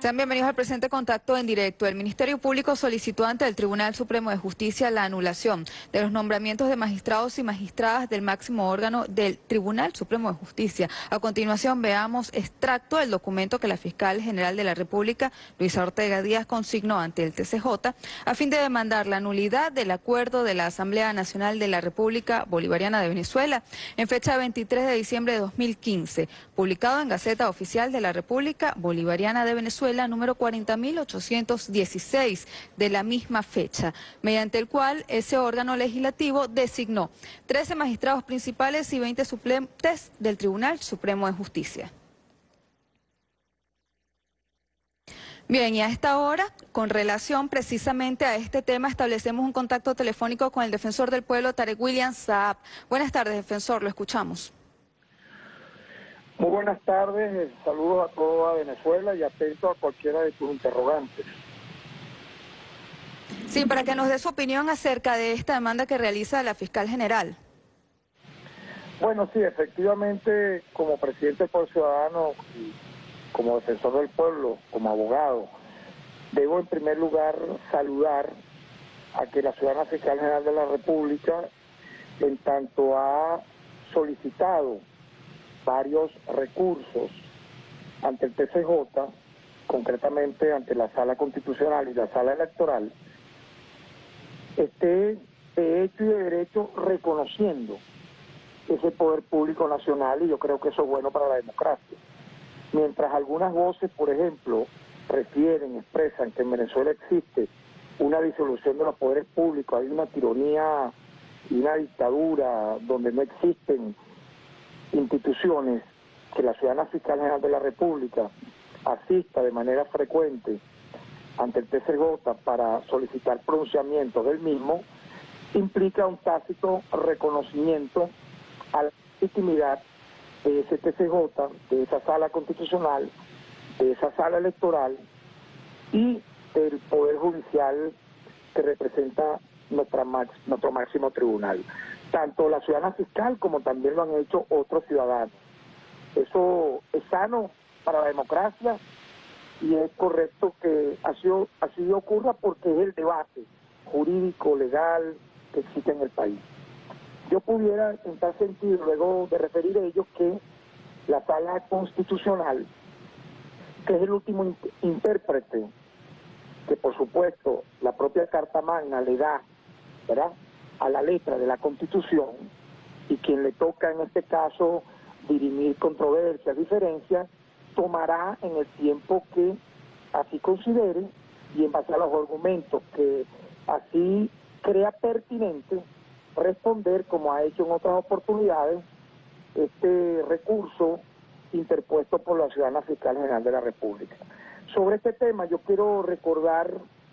Sean bienvenidos al presente contacto en directo. El Ministerio Público solicitó ante el Tribunal Supremo de Justicia la anulación de los nombramientos de magistrados y magistradas del máximo órgano del Tribunal Supremo de Justicia. A continuación veamos extracto del documento que la Fiscal General de la República, Luisa Ortega Díaz, consignó ante el TCJ a fin de demandar la nulidad del acuerdo de la Asamblea Nacional de la República Bolivariana de Venezuela en fecha 23 de diciembre de 2015, publicado en Gaceta Oficial de la República Bolivariana de Venezuela, número 40.816 de la misma fecha, mediante el cual ese órgano legislativo designó 13 magistrados principales y 20 suplentes del Tribunal Supremo de Justicia. Bien, y a esta hora, con relación precisamente a este tema, establecemos un contacto telefónico con el defensor del pueblo, Tarek William Saab. Buenas tardes, defensor, lo escuchamos. Muy buenas tardes, saludos a toda Venezuela y atento a cualquiera de tus interrogantes. Sí, para que nos dé su opinión acerca de esta demanda que realiza la Fiscal General. Bueno, sí, efectivamente, como presidente del Pueblo Ciudadano y como defensor del pueblo, como abogado, debo en primer lugar saludar a que la ciudadana Fiscal General de la República, en tanto ha solicitado varios recursos ante el TCJ, concretamente ante la Sala Constitucional y la Sala Electoral, esté de hecho y de derecho reconociendo ese poder público nacional, y yo creo que eso es bueno para la democracia. Mientras algunas voces, por ejemplo, expresan que en Venezuela existe una disolución de los poderes públicos, hay una tiranía y una dictadura donde no existen instituciones, que la ciudadana Fiscal General de la República asista de manera frecuente ante el TCJ para solicitar pronunciamiento del mismo, implica un tácito reconocimiento a la legitimidad de ese TCJ, de esa sala constitucional, de esa sala electoral y del Poder Judicial que representa nuestro máximo tribunal. Tanto la ciudadana fiscal como también lo han hecho otros ciudadanos. Eso es sano para la democracia y es correcto que así ocurra porque es el debate jurídico, legal que existe en el país. Yo pudiera en tal sentido, luego de referir a ello, que la Sala Constitucional, que es el último intérprete, que por supuesto la propia Carta Magna le da, ¿verdad?, a la letra de la Constitución, y quien le toca en este caso dirimir controversias, diferencias, tomará en el tiempo que así considere y en base a los argumentos que así crea pertinente responder, como ha hecho en otras oportunidades, este recurso interpuesto por la ciudadana Fiscal General de la República. Sobre este tema yo quiero recordar,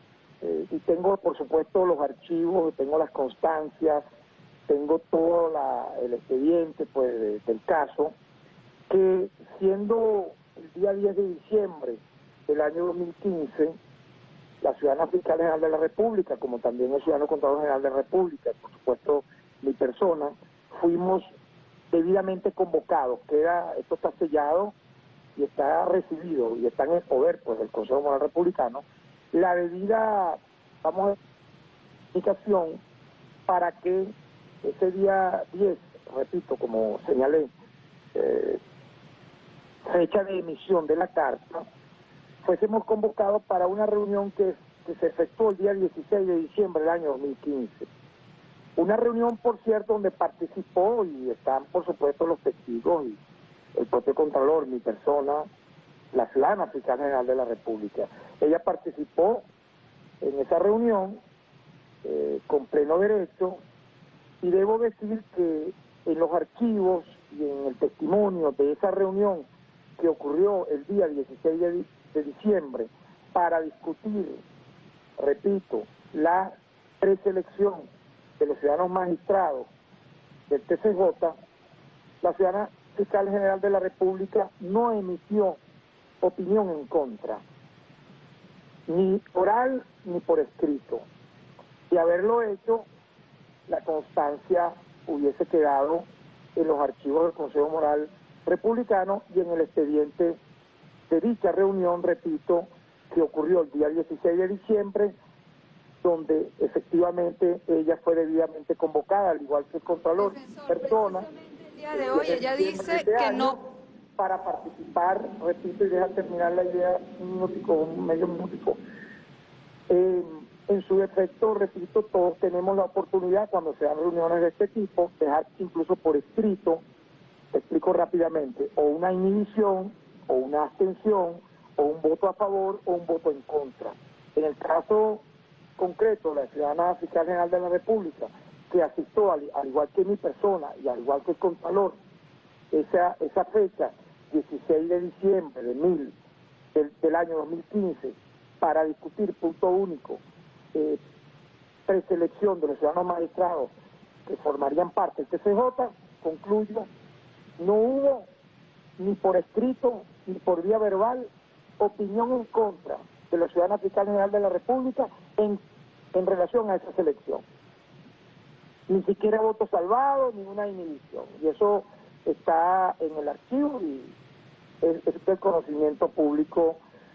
y tengo por supuesto los archivos, tengo las constancias, tengo todo el expediente pues, del caso, que siendo el día 10 de diciembre del año 2015, la ciudadana Fiscal General de la República, como también el ciudadano Contralor General de la República, por supuesto mi persona, fuimos debidamente convocados, esto está sellado y está recibido y está en el poder pues del Consejo Moral Republicano, la debida, comunicación para que ese día 10, repito, como señalé, fecha de emisión de la carta, fuésemos convocados para una reunión que se efectuó el día 16 de diciembre del año 2015. Una reunión, por cierto, donde participó y están, por supuesto, los testigos y el propio Contralor, mi persona, la ciudadana Fiscal General de la República. Ella participó en esa reunión con pleno derecho, y debo decir que en los archivos y en el testimonio de esa reunión que ocurrió el día 16 de diciembre para discutir, repito, la preselección de los ciudadanos magistrados del TCJ, la ciudadana Fiscal General de la República no emitió opinión en contra, ni oral ni por escrito. De haberlo hecho, la constancia hubiese quedado en los archivos del Consejo Moral Republicano y en el expediente de dicha reunión, repito, que ocurrió el día 16 de diciembre, donde efectivamente ella fue debidamente convocada, al igual que el Contralor, persona, el día de hoy ella dice que no... para participar, repito, y deja terminar la idea un minutico, medio minutico. En su defecto, repito, todos tenemos la oportunidad cuando se dan reuniones de este tipo, dejar incluso por escrito, te explico rápidamente, o una inhibición, o una abstención, o un voto a favor, o un voto en contra. En el caso concreto, la ciudadana fiscal general de la República, que asistió, al igual que mi persona y al igual que el Contralor, esa fecha, 16 de diciembre del año 2015, para discutir punto único, preselección de los ciudadanos magistrados que formarían parte del TCJ, concluyo, no hubo ni por escrito ni por vía verbal opinión en contra de la ciudadana fiscal general de la República en relación a esa selección. Ni siquiera voto salvado ni una inhibición. Y eso está en el archivo y es el conocimiento público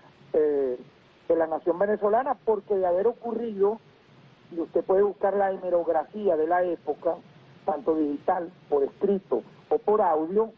de la nación venezolana, porque de haber ocurrido, y usted puede buscar la hemerografía de la época, tanto digital, por escrito o por audio,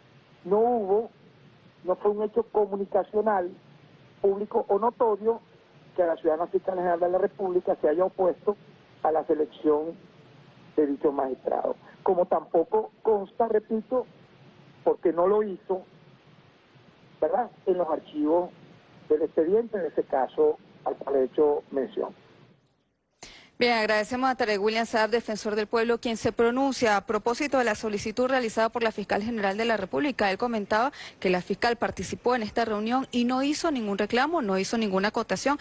no fue un hecho comunicacional, público o notorio, que la ciudadana fiscal general de la República se haya opuesto a la selección de dicho magistrado. Como tampoco consta, repito, porque no lo hizo, ¿verdad?, en los archivos del expediente, en ese caso al cual he hecho mención. Bien, agradecemos a Tarek William Saab, defensor del pueblo, quien se pronuncia a propósito de la solicitud realizada por la fiscal general de la República. Él comentaba que la fiscal participó en esta reunión y no hizo ningún reclamo, no hizo ninguna acotación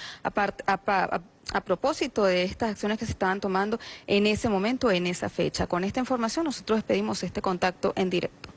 a propósito de estas acciones que se estaban tomando en ese momento, en esa fecha. Con esta información nosotros despedimos este contacto en directo.